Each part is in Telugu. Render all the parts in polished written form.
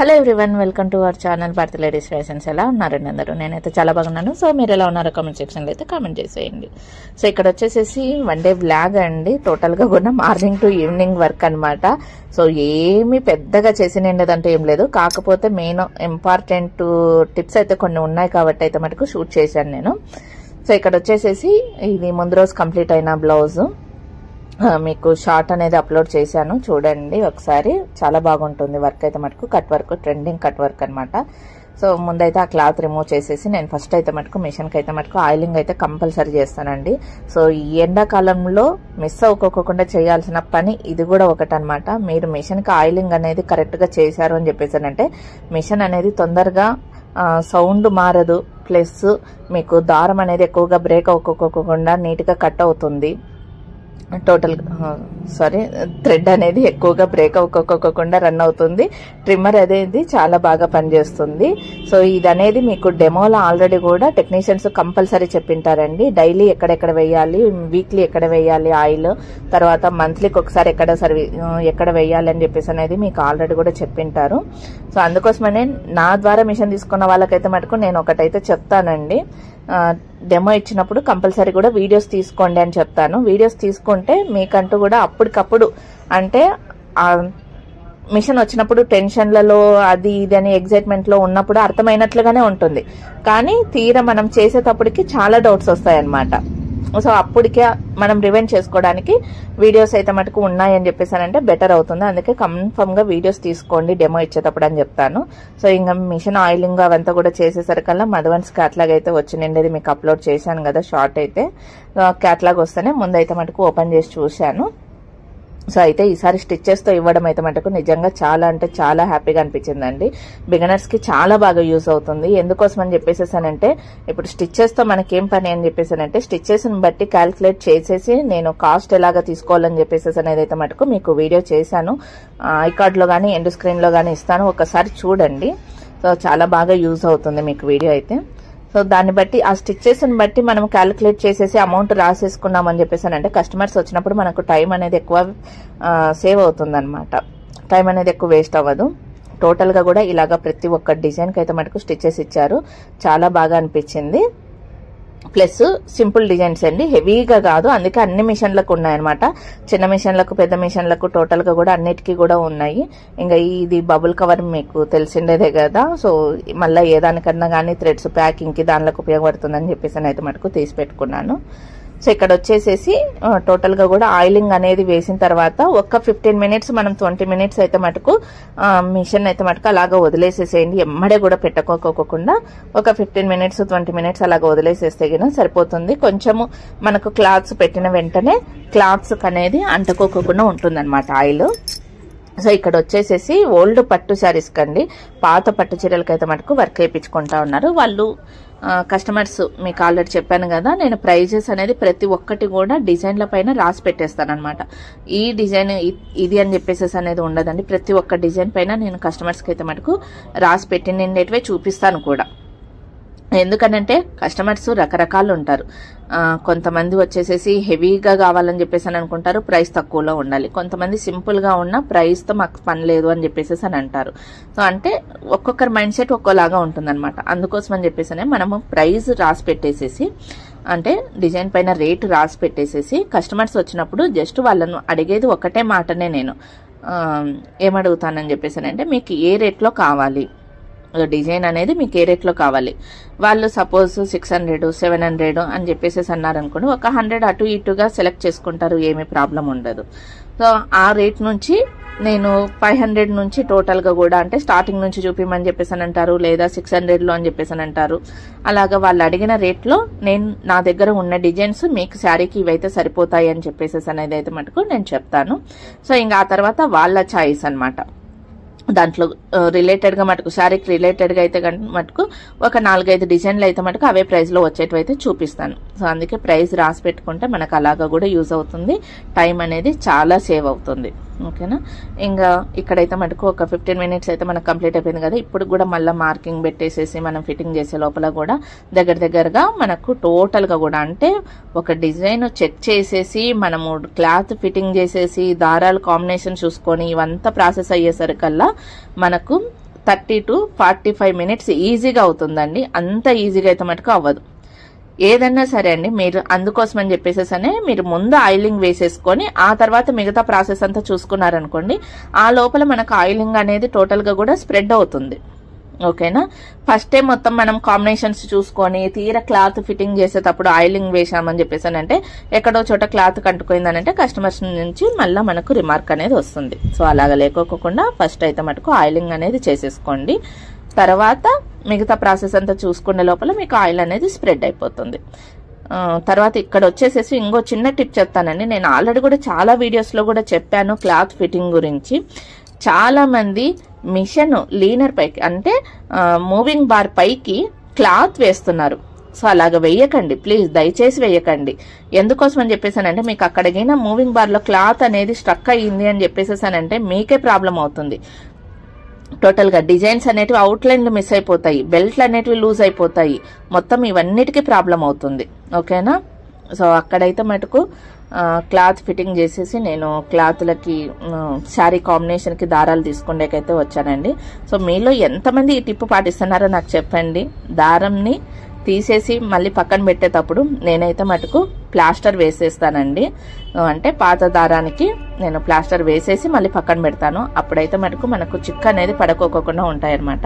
Hello everyone, welcome to our channel Bharati ladies fashions. ఎలా ఉన్నారండి అందరూ? నేనైతే చాలా బాగున్నాను. సో మీరు ఎలా ఉన్నారో కామెంట్ సెక్షన్లో అయితే కామెంట్ చేసేయండి. సో ఇక్కడ వచ్చేసేసి వన్ డే బ్లాగ్ అండి. టోటల్గా కూడా మార్నింగ్ టు ఈవినింగ్ వర్క్ అనమాట. సో ఏమి పెద్దగా చేసినండదంటే ఏం లేదు, కాకపోతే మెయిన్ ఇంపార్టెంట్ టిప్స్ అయితే కొన్ని ఉన్నాయి కాబట్టి అయితే మటుకు షూట్ చేశాను నేను. సో ఇక్కడ వచ్చేసేసి ఇది ముందు రోజు కంప్లీట్ అయిన బ్లౌజ్ మీకు షార్ట్ అనేది అప్లోడ్ చేశాను, చూడండి ఒకసారి. చాలా బాగుంటుంది వర్క్ అయితే మటుకు. Cut work, trending cut work అనమాట. సో ముందైతే ఆ క్లాత్ రిమూవ్ చేసేసి నేను ఫస్ట్ అయితే మటుకు మిషన్కి అయితే మటుకు ఆయిలింగ్ అయితే కంపల్సరీ చేస్తానండి. సో ఈ ఎండాకాలంలో మిస్ అవ్వకోకుండా చేయాల్సిన పని ఇది కూడా ఒకటి అనమాట. మీరు మిషన్కి ఆయిలింగ్ అనేది కరెక్ట్గా చేశారు అని చెప్పేసానంటే మిషన్ అనేది తొందరగా సౌండ్ మారదు, ప్లస్ మీకు దారం అనేది ఎక్కువగా బ్రేక్ అవ్వకోకుండా నీట్గా కట్ అవుతుంది. థ్రెడ్ అనేది ఎక్కువగా బ్రేక్ అవ్వకోకుండా రన్ అవుతుంది. ట్రిమ్మర్ అనేది చాలా బాగా పనిచేస్తుంది. సో ఇది అనేది మీకు డెమోలో ఆల్రెడీ కూడా టెక్నీషియన్స్ కంపల్సరీ చెప్పింటారండి. డైలీ ఎక్కడెక్కడ వేయాలి, వీక్లీ ఎక్కడ వేయాలి ఆయిల్, తర్వాత మంత్లీకి ఒకసారి ఎక్కడ వేయాలి అని చెప్పేసి అనేది మీకు ఆల్రెడీ కూడా చెప్పింటారు. సో అందుకోసమనే నా ద్వారా మిషన్ తీసుకున్న వాళ్ళకైతే మటుకు నేను ఒకటైతే చెప్తానండి, డెమో ఇచ్చినప్పుడు కంపల్సరీ కూడా వీడియోస్ తీసుకోండి అని చెప్తాను. వీడియోస్ తీసుకుంటే మీకంటూ కూడా అప్పటికప్పుడు అంటే మిషన్ వచ్చినప్పుడు టెన్షన్లలో అది ఇది అని ఎగ్జైట్మెంట్లో ఉన్నప్పుడు అర్థమైనట్లుగానే ఉంటుంది, కానీ తీరా మనం చేసేటప్పటికి చాలా డౌట్స్ వస్తాయన్నమాట. సో అప్పటికే మనం రివెంట్ చేసుకోవడానికి వీడియోస్ అయితే మటుకు ఉన్నాయని చెప్పేసానంటే బెటర్ అవుతుంది. అందుకే కన్ఫర్మ్ గా వీడియోస్ తీసుకోండి డెమో ఇచ్చేటప్పుడు అని చెప్తాను. సో ఇంకా మిషన్ ఆయిలింగ్ అవంతా కూడా చేసేసరికల్లా మధువన్స్ క్యాట్లాగ్ అయితే వచ్చిండేది, మీకు అప్లోడ్ చేశాను కదా షార్ట్ అయితే. క్యాట్లాగ్ వస్తేనే ముందైతే మటుకు ఓపెన్ చేసి చూశాను. సో అయితే ఈసారి స్టిచ్చెస్ తో ఇవ్వడం అయితే మటుకు నిజంగా చాలా అంటే చాలా హ్యాపీగా అనిపించిందండి. బిగినర్స్ కి చాలా బాగా యూజ్ అవుతుంది. ఎందుకోసం అని చెప్పేసానంటే ఇప్పుడు స్టిచ్చెస్ తో మనకేం పని అని చెప్పేసానంటే స్టిచ్చెస్ ని బట్టి క్యాల్కులేట్ చేసేసి నేను కాస్ట్ ఎలాగా తీసుకోవాలని చెప్పేసి అనేది అయితే మటుకు మీకు వీడియో చేశాను. ఐకార్డ్ లో గానీ ఎండ్ స్క్రీన్ లో గానీ ఇస్తాను, ఒకసారి చూడండి. సో చాలా బాగా యూజ్ అవుతుంది మీకు వీడియో అయితే. సో దాన్ని బట్టి ఆ స్టిచ్చెస్ ని బట్టి మనం క్యాలిక్యులేట్ చేసేసి అమౌంట్ రాసేసుకున్నాం అని చెప్పేసానంటే కస్టమర్స్ వచ్చినప్పుడు మనకు టైం అనేది ఎక్కువ సేవ్ అవుతుంది అనమాట. టైం అనేది ఎక్కువ వేస్ట్ అవ్వదు. టోటల్ గా కూడా ఇలాగా ప్రతి ఒక్క డిజైన్ కి అయితే మటుకు స్టిచ్చెస్ ఇచ్చారు, చాలా బాగా అనిపించింది. ప్లస్ సింపుల్ డిజైన్స్ అండి, హెవీగా కాదు. అందుకే అన్ని మిషన్లకు ఉన్నాయన్నమాట. చిన్న మిషన్లకు, పెద్ద మిషన్లకు టోటల్ గా కూడా అన్నిటికీ కూడా ఉన్నాయి. ఇంకా ఇది బబుల్ కవర్ మీకు తెలిసిండేదే కదా. సో మళ్ళీ ఏ దానికన్నా కానీ థ్రెడ్స్ ప్యాకింగ్ కి దానిలోకి ఉపయోగపడుతుందని చెప్పేసి అయితే మటుకు తీసి పెట్టుకున్నాను. సో ఇక్కడ వచ్చేసేసి టోటల్ గా కూడా ఆయిలింగ్ అనేది వేసిన తర్వాత ఒక 15 మినిట్స్ మనం 20 మినిట్స్ అయితే మటుకు మిషన్ అయితే మటుకు అలాగా వదిలేసేసేయండి. ఎమ్మడే కూడా పెట్టుకోకుండా ఒక 15 మినిట్స్ 20 మినిట్స్ అలాగా వదిలేసేస్తే గిన సరిపోతుంది. కొంచెము మనకు క్లాత్స్ పెట్టిన వెంటనే క్లాత్స్ అనేది అంటుకోకుండా ఉంటుందన్నమాట ఆయిల్. సో ఇక్కడ వచ్చేసేసి ఓల్డ్ పట్టు శారీస్ కండి, పాత పట్టు చీరలకి అయితే మటుకు వర్క్ వేయించుకుంటా ఉన్నారు వాళ్ళు కస్టమర్స్. మీకు ఆల్రెడీ చెప్పాను కదా, నేను ప్రైజెస్ అనేది ప్రతి ఒక్కటి కూడా డిజైన్ల పైన రాసి పెట్టేస్తాను అనమాట. ఈ డిజైన్ ఇది అని చెప్పేసి అనేది ఉండదండి. ప్రతి ఒక్క డిజైన్ పైన నేను కస్టమర్స్కి అయితే మటుకు రాసి పెట్టి నిండేటివే చూపిస్తాను కూడా. ఎందుకనంటే కస్టమర్స్ రకరకాలు ఉంటారు. కొంతమంది వచ్చేసేసి హెవీగా కావాలని చెప్పేసి అని అనుకుంటారు, ప్రైస్ తక్కువలో ఉండాలి. కొంతమంది సింపుల్ గా ఉన్న ప్రైస్ తో మాకు పని లేదు అని చెప్పేసి అని అంటారు. సో అంటే ఒక్కొక్కరి మైండ్ సెట్ ఒక్కోలాగా ఉంటుందన్నమాట. అందుకోసం అని చెప్పేసి మనము ప్రైస్ రాసి పెట్టేసేసి అంటే డిజైన్ పైన రేటు రాసి పెట్టేసేసి కస్టమర్స్ వచ్చినప్పుడు జస్ట్ వాళ్ళను అడిగేది ఒకటే మాటనే నేను ఏమడుగుతానని చెప్పేసి అంటే మీకు ఏ రేట్లో కావాలి, డిజైన్ అనేది మీకు ఏ రేట్లో కావాలి. వాళ్ళు సపోజ్ 600 700 అని చెప్పేసి అన్నారనుకోండి, ఒక 100 అటు ఇటుగా సెలెక్ట్ చేసుకుంటారు, ఏమీ ప్రాబ్లం ఉండదు. సో ఆ రేట్ నుంచి నేను 500 నుంచి టోటల్ గా కూడా అంటే స్టార్టింగ్ నుంచి చూపిమని చెప్పేసి అని అంటారు, లేదా 600లో అని చెప్పేసి అని అంటారు. అలాగా వాళ్ళు అడిగిన రేట్ లో నేను నా దగ్గర ఉన్న డిజైన్స్ మీకు శారీకి ఇవైతే సరిపోతాయి అని చెప్పేసి అనేది అయితే మటుకు నేను చెప్తాను. సో ఇంకా ఆ తర్వాత వాళ్ళ చాయిస్ అనమాట. దాంట్లో రిలేటెడ్ గా మటుకు శారీకి రిలేటెడ్ గా అయితే మటుకు ఒక 4-5 డిజైన్లు అయితే మటుకు అవే ప్రైస్ లో వచ్చేటివైతే చూపిస్తాను. సో అందుకే ప్రైస్ రాసి పెట్టుకుంటే మనకు అలాగా కూడా యూజ్ అవుతుంది, టైం అనేది చాలా సేవ్ అవుతుంది. ఓకేనా. ఇంకా ఇక్కడైతే మనకు ఒక 15 మినిట్స్ అయితే మనకు కంప్లీట్ అయిపోయింది కదా. ఇప్పుడు కూడా మళ్ళీ మార్కింగ్ పెట్టేసేసి మనం ఫిట్టింగ్ చేసే లోపల కూడా దగ్గరగా మనకు టోటల్ గా కూడా అంటే ఒక డిజైన్ చెక్ చేసేసి మనము క్లాత్ ఫిట్టింగ్ చేసేసి దారాలు కాంబినేషన్ చూసుకొని ఇవంతా ప్రాసెస్ అయ్యేసరికల్లా మనకు 30 to 45 minutes ఈజీగా అవుతుందండి. అంత ఈజీగా అయితే మటుకు అవ్వదు. ఏదన్నా సరే అండి, మీరు అందుకోసం అని చెప్పేసేసనే మీరు ముందు ఆయిలింగ్ వేసేసుకొని ఆ తర్వాత మిగతా ప్రాసెస్ అంతా చూసుకున్నారనుకోండి, ఆ లోపల మనకు ఆయిలింగ్ అనేది టోటల్ గా కూడా స్ప్రెడ్ అవుతుంది. ఓకేనా? ఫస్ట్ టైం మొత్తం మనం కాంబినేషన్స్ చూసుకొని తీరా క్లాత్ ఫిట్టింగ్ చేసేటప్పుడు ఆయిలింగ్ వేసామని చెప్పేసానంటే ఎక్కడో చోట క్లాత్ కంటుకోయిందనంటే కస్టమర్స్ నుంచి మళ్ళీ మనకు రిమార్క్ అనేది వస్తుంది. సో అలాగా లేకోకుండా ఫస్ట్ అయితే మటుకు ఆయిలింగ్ అనేది చేసేసుకోండి. తర్వాత మిగతా ప్రాసెస్ అంతా చూసుకునే లోపల మీకు ఆయిల్ అనేది స్ప్రెడ్ అయిపోతుంది. తర్వాత ఇక్కడ వచ్చేసేసి ఇంకో చిన్న టిప్ చెప్తానండి. నేను ఆల్రెడీ కూడా చాలా వీడియోస్ లో కూడా చెప్పాను క్లాత్ ఫిట్టింగ్ గురించి. చాలా మంది మిషన్ లీనర్ పైకి అంటే మూవింగ్ బార్ పైకి క్లాత్ వేస్తున్నారు. సో అలాగ వేయకండి ప్లీజ్, దయచేసి వేయకండి. ఎందుకోసం అని చెప్పేసానంటే మీకు అక్కడికైనా మూవింగ్ బార్ లో క్లాత్ అనేది స్ట్రక్ అయ్యింది అని చెప్పేసానంటే మీకే ప్రాబ్లం అవుతుంది. టోటల్ గా డిజైన్స్ అనేటివి అవుట్లైన్లు మిస్ అయిపోతాయి, బెల్ట్లు అనేటివి లూజ్ అయిపోతాయి, మొత్తం ఇవన్నిటికీ ప్రాబ్లం అవుతుంది. ఓకేనా? సో అక్కడైతే మటుకు క్లాత్ ఫిట్టింగ్ చేసేసి నేను క్లాత్లకి శారీ కాంబినేషన్ కి దారాలు తీసుకునేకైతే వచ్చానండి. సో మీలో ఎంతమంది ఈ టిప్ పాటిస్తున్నారో నాకు చెప్పండి. దారంని తీసేసి మళ్ళీ పక్కన పెట్టేటప్పుడు నేనైతే మటుకు ప్లాస్టర్ వేసేస్తానండి. అంటే పాత దారానికి నేను ప్లాస్టర్ వేసేసి మళ్ళీ పక్కన పెడతాను. అప్పుడైతే మటుకు మనకు చిక్కు అనేది పడుకోకుండా ఉంటాయన్నమాట.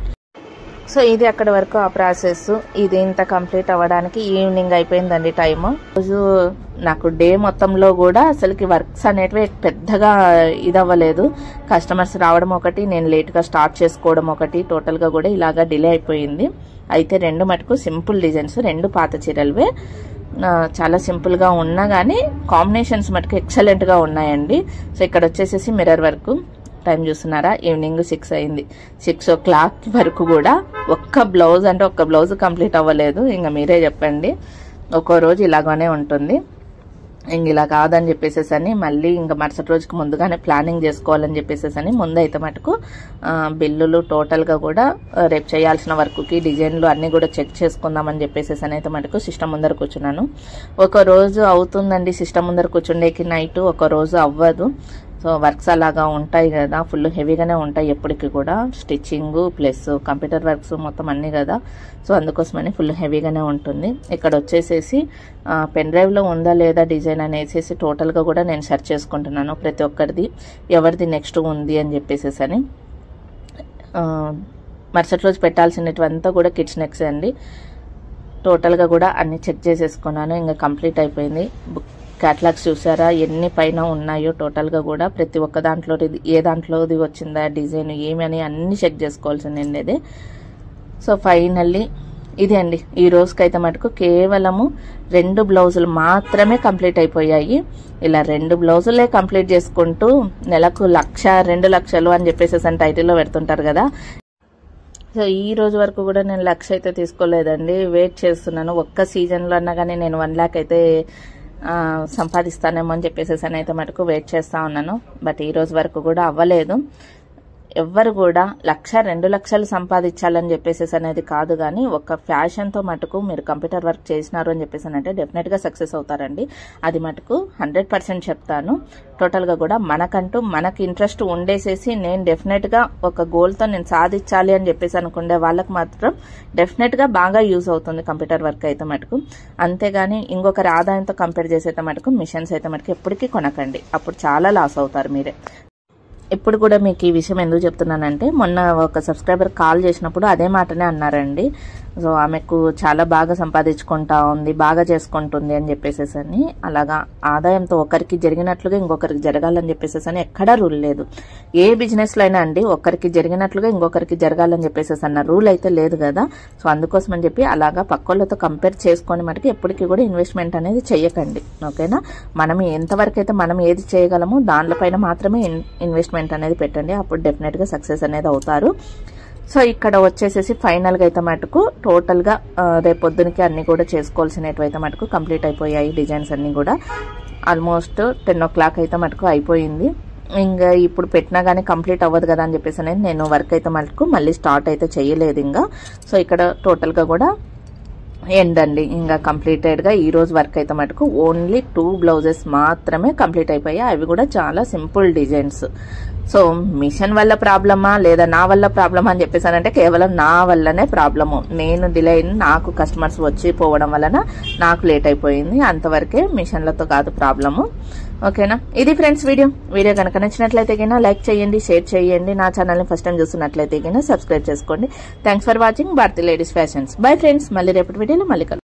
సో ఇది అక్కడ వరకు ఆ ప్రాసెస్. ఇది ఇంత కంప్లీట్ అవ్వడానికి ఈవినింగ్ అయిపోయిందండి టైము. రోజు నాకు డే మొత్తంలో కూడా అసలుకి వర్క్స్ అనేటివి పెద్దగా ఇదవ్వలేదు. కస్టమర్స్ రావడం ఒకటి, నేను లేట్గా స్టార్ట్ చేసుకోవడం ఒకటి, టోటల్గా కూడా ఇలాగా డిలే అయిపోయింది. అయితే రెండు మటుకు సింపుల్ డిజైన్స్, రెండు పాత చీరలవే. చాలా సింపుల్ గా ఉన్నా గానీ కాంబినేషన్స్ మటుకు ఎక్సలెంట్ గా ఉన్నాయండి. సో ఇక్కడ వచ్చేసేసి మిర్రర్ వర్క్. టైం చూస్తున్నారా? ఈవినింగ్ 6 అయింది. 6 o'clock వరకు కూడా ఒక్క బ్లౌజ్ అంటే ఒక్క బ్లౌజ్ కంప్లీట్ అవ్వలేదు. ఇంకా మీరే చెప్పండి. ఒక్కో రోజు ఇలాగానే ఉంటుంది. ఇంక ఇలా కాదని చెప్పేసేసని మళ్ళీ ఇంకా మరుసటి రోజుకి ముందుగానే ప్లానింగ్ చేసుకోవాలని చెప్పేసేసని ముందైతే మటుకు బిల్లులు టోటల్ గా కూడా రేపు చేయాల్సిన వర్క్కి డిజైన్లు అన్ని కూడా చెక్ చేసుకుందామని చెప్పేసేసని అయితే మటుకు సిస్టమ్ ముందర కూర్చున్నాను. ఒక రోజు అవుతుందండి సిస్టమ్ ముందర కూర్చుండేకి నైట్, ఒక రోజు అవ్వదు. సో వర్క్స్ అలాగా ఉంటాయి కదా, ఫుల్ హెవీగానే ఉంటాయి ఎప్పటికీ కూడా. స్టిచ్చింగ్ ప్లస్ కంప్యూటర్ వర్క్స్ మొత్తం అన్ని కదా. సో అందుకోసమని ఫుల్ హెవీగానే ఉంటుంది. ఇక్కడ వచ్చేసేసి పెన్ డ్రైవ్ లో ఉందా లేదా డిజైన్ అనేసి టోటల్ గా కూడా నేను సెర్చ్ చేసుకుంటున్నాను. ప్రతి ఒక్కరిది ఎవరిది నెక్స్ట్ ఉంది అని చెప్పేసేసని. మరుసటి రోజు పెట్టాల్సినటువంతా కూడా కిడ్స్ నెక్స్ అండి. టోటల్ గా కూడా అన్ని చెక్ చేసేసుకున్నాను. ఇంకా కంప్లీట్ అయిపోయింది. క్యాటలాగ్స్ చూసారా ఎన్ని పైన ఉన్నాయో? టోటల్ గా కూడా ప్రతి ఒక్క దాంట్లో ఏ దాంట్లోది వచ్చిందా డిజైన్ ఏమి అని అన్ని చెక్ చేసుకోవాల్సింది. సో ఫైనల్లీ ఇది అండి ఈ రోజుకైతే మటుకు కేవలము 2 బ్లౌజులు మాత్రమే కంప్లీట్ అయిపోయాయి. ఇలా 2 బ్లౌజులే కంప్లీట్ చేసుకుంటూ నెలకు 1,00,000 2 లక్షలు అని చెప్పేసి టైటిల్లో పెడుతుంటారు కదా. సో ఈ రోజు వరకు కూడా నేను 1,00,000 అయితే తీసుకోలేదండి. వెయిట్ చేస్తున్నాను. ఒక్క సీజన్ లో అన్నా కానీ నేను 1 lakh అయితే సంపాదిస్తానేమో అని చెప్పేసి అయితే మటుకు వెయిట్ చేస్తా ఉన్నాను. బట్ ఈ రోజు వరకు కూడా అవ్వలేదు. ఎవ్వరు కూడా 1,00,000 2 లక్షలు సంపాదించాలని చెప్పేసి అనేది కాదు, కానీ ఒక ఫ్యాషన్ తో మటుకు మీరు కంప్యూటర్ వర్క్ చేసినారు అని చెప్పేసి అంటే డెఫినెట్ గా సక్సెస్ అవుతారండి. అది మటుకు 100% చెప్తాను. టోటల్ గా కూడా మనకంటూ మనకి ఇంట్రెస్ట్ ఉండేసేసి నేను డెఫినెట్ గా ఒక గోల్ తో నేను సాధించాలి అని చెప్పేసి అనుకునే వాళ్ళకి మాత్రం డెఫినెట్ గా బాగా యూజ్ అవుతుంది కంప్యూటర్ వర్క్ అయితే మటుకు. అంతేగాని ఇంకొకరి ఆదాయంతో కంపేర్ చేసేట మటుకు మిషన్స్ అయితే మటుకు ఎప్పటికీ కొనకండి. అప్పుడు చాలా లాస్ అవుతారు మీరే. ఇప్పుడు కూడా మీకు ఈ విషయం ఎందుకు చెప్తున్నానంటే మొన్న ఒక సబ్స్క్రైబర్ కాల్ చేసినప్పుడు అదే మాటనే అన్నారండి. సో ఆమెకు చాలా బాగా సంపాదించుకుంటా ఉంది, బాగా చేసుకుంటుంది అని చెప్పేసి అని. అలాగా ఆదాయంతో ఒకరికి జరిగినట్లుగా ఇంకొకరికి జరగాలని చెప్పేసి అని ఎక్కడా రూల్ లేదు. ఏ బిజినెస్ లో అయినా అండి ఒకరికి జరిగినట్లుగా ఇంకొకరికి జరగాలని చెప్పేసి అన్న రూల్ అయితే లేదు కదా. సో అందుకోసం అని చెప్పి అలాగా పక్కోళ్ళతో కంపేర్ చేసుకొని మటుకు ఎప్పటికీ కూడా ఇన్వెస్ట్మెంట్ అనేది చెయ్యకండి. ఓకేనా? మనం ఎంతవరకు అయితే మనం ఏది చేయగలమో దానిపైన మాత్రమే ఇన్వెస్ట్మెంట్ అనేది పెట్టండి. అప్పుడు డెఫినెట్ గా సక్సెస్ అనేది అవుతారు. సో ఇక్కడ వచ్చేసేసి ఫైనల్ గా అయితే మటుకు టోటల్ గా రేపొద్దునికి అన్ని కూడా చేసుకోవాల్సినవి మటుకు కంప్లీట్ అయిపోయాయి. డిజైన్స్ అన్ని కూడా ఆల్మోస్ట్ 10 o'clock అయితే మటుకు అయిపోయింది. ఇంకా ఇప్పుడు పెట్టినా గానీ కంప్లీట్ అవ్వదు కదా అని చెప్పేసి అనేది నేను వర్క్ అయితే మటుకు మళ్ళీ స్టార్ట్ అయితే చేయలేదు ఇంకా. సో ఇక్కడ టోటల్ గా కూడా ఏంటండి ఇంకా కంప్లీటెడ్ గా ఈ రోజు వర్క్ అయితే మటుకు ఓన్లీ 2 బ్లౌజెస్ మాత్రమే కంప్లీట్ అయిపోయాయి. అవి కూడా చాలా సింపుల్ డిజైన్స్. సో మిషన్ వల్ల ప్రాబ్లమా లేదా నా వల్ల ప్రాబ్లమా అని చెప్పేసానంటే కేవలం నా వల్లనే ప్రాబ్లము. నేను డిలే అయిన నాకు కస్టమర్స్ వచ్చి పోవడం వలన నాకు లేట్ అయిపోయింది. అంతవరకే మిషన్లతో కాదు ప్రాబ్లము. ఓకేనా? ఇది ఫ్రెండ్స్ వీడియో కనుక నచ్చినట్లయితే కినా లైక్ చేయండి, షేర్ చేయండి. నా ఛానల్ని ఫస్ట్ టైం చూస్తున్నట్లయితే కినా సబ్స్క్రైబ్ చేసుకోండి. Thanks for watching Bharati ladies fashions. Bye friends, మళ్ళీ రేపటి వీడియోలో మళ్ళీ కలుద్దాం.